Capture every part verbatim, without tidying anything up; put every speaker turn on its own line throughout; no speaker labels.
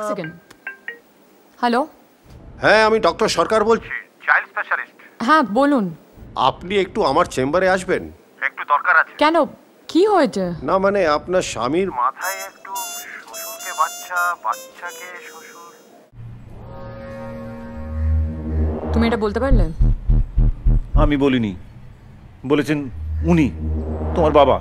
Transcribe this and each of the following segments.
Second. Hello,
হ্যাঁ আমি doctor সরকার বলছি, চাইল্ড স্পেশালিস্ট।
হ্যাঁ বলুন।
আপনি একটু আমার চেম্বারে আসবেন, একটু দরকার আছে।
কেন, কি হয়েছে?
না মানে আপনার স্বামীর মাথায় একটু শ্বশুরকে বাচ্চা, বাচ্চাকে শ্বশুর।
তুমি এটা বলতে পারলে?
আমি বলিনি, বলেছেন উনি, তোমার বাবা।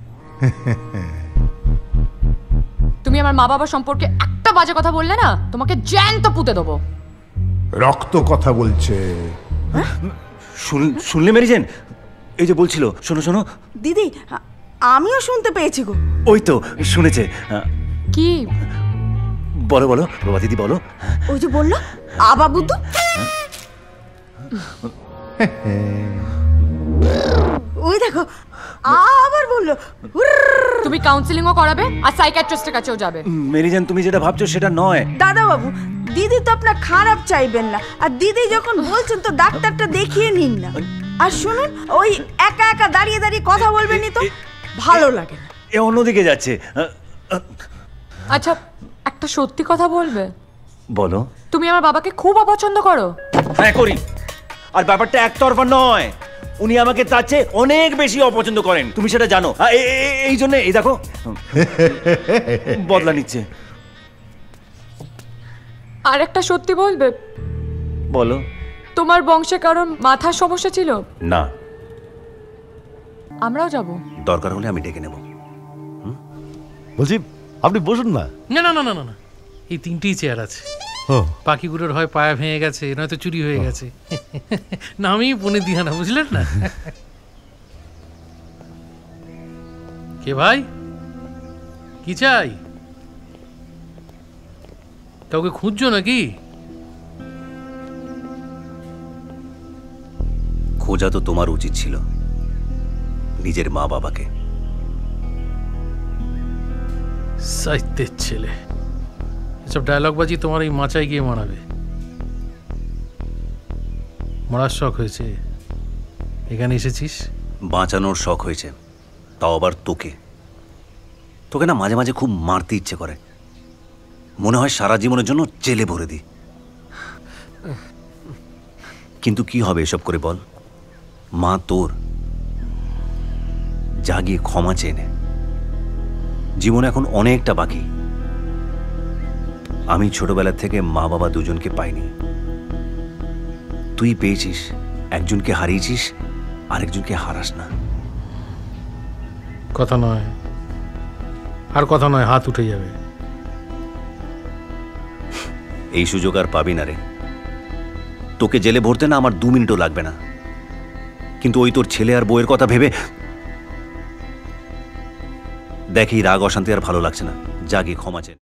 তুমি আমার মা বাবা সম্পর্কে একটা বাজে কথা বললে না, তোমাকে জ্যান্ত পুঁতে দেবো।
রক্ত কথা বলছে।
শুনলে মেরিজেন? এই যে বলছিল, শোনো শোনো
দিদি, আমিও শুনতে পেয়েছি গো।
ওই তো শুনেছে।
কি
বলো বলো বাবা দিদি বলো।
ওই যে বললো আবা বুদ্ধু। ওই দেখো আবার বললো।
তুমি কাউন্সিলিংও করাবে আর সাইকিয়াট্রিস্টের কাছেও যাবে।
মেরিজেন তুমি যেটা ভাবছো সেটা নয়।
দাদা বাবু, দিদি তো আপনার খারাপ চাইবেন না, আর দিদি যখন বলছেন তো ডাক্তারটা দেখিয়ে নিন না। আর শুনুন, ওই একা একা দাঁড়িয়ে দাঁড়িয়ে কথা বলবেনই তো, ভালো লাগে না।
এ অন্যদিকে যাচ্ছে।
আচ্ছা একটা সত্যি কথা বলবে?
বলো।
তুমি আমার বাবাকে খুব অপছন্দ করো?
হ্যাঁ করি, আর ব্যাপারটা একতরফা নয়, উনি আমাকে তার চেয়ে অনেক বেশি অপছন্দ করেন, তুমি সেটা জানো। এই জন্য এই দেখো বদলা নিচ্ছে।
আর একটা সত্যি বলবে?
বলো।
তোমার বংশে কারণ মাথার সমস্যা ছিল?
না।
আমরাও যাব,
দরকার হলে আমি ডেকে নেব।
বলছি আপনি বসুন না।
না না না না না, এই তিনটেই চেয়ার আছে। পাখিগুলোর হয় পায়া ভেঙে গেছে, নয়তো চুরি হয়ে গেছে। না আমি বনে দিহা না, বুঝলেন না? কে ভাই, কি চাই? কাউকে খুঁজছো নাকি?
খোঁজা তো তোমার উচিত ছিল, নিজের মা বাবাকে।
সাহিত্যের ছেলে, এসব ডায়লগ বাজি তোমার এই মাচায় গিয়ে মানাবে। মরার শখ হয়েছে, এখানে এসেছিস।
বাঁচানোর শখ হয়েছে, তাও আবার তোকে। তোকে না মাঝে মাঝে খুব মারতে ইচ্ছে করে, মনে হয় সারা জীবনের জন্য জেলে ভরে দিই। কিন্তু কি হবে এসব করে বল? মা তোর, যা গিয়ে ক্ষমা চেয়ে নে। জীবন এখন অনেকটা বাকি। আমি ছোটবেলা থেকে মা বাবা দুজনকে পাইনি, তুই পেয়েছিস। একজনকে হারিয়েছিস, আরেকজনকে হারাস না।
কথা নয় আর কথা নয়, হাত উঠে যাবে।
এই সুযোগ আর পাবি না রে। তোকে জেলে ভরতে না আমার দু মিনিটও লাগবে না, কিন্তু ওই তোর ছেলে আর বউয়ের কথা ভেবে দেখি রাগ অশান্তি আর ভালো লাগছে না। যা গিয়ে ক্ষমা চেয়ে।